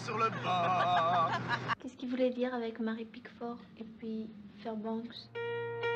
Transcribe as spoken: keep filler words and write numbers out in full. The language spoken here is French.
sur le bord. Qu'est-ce qu'il voulait dire avec Mary Pickford et puis Fairbanks?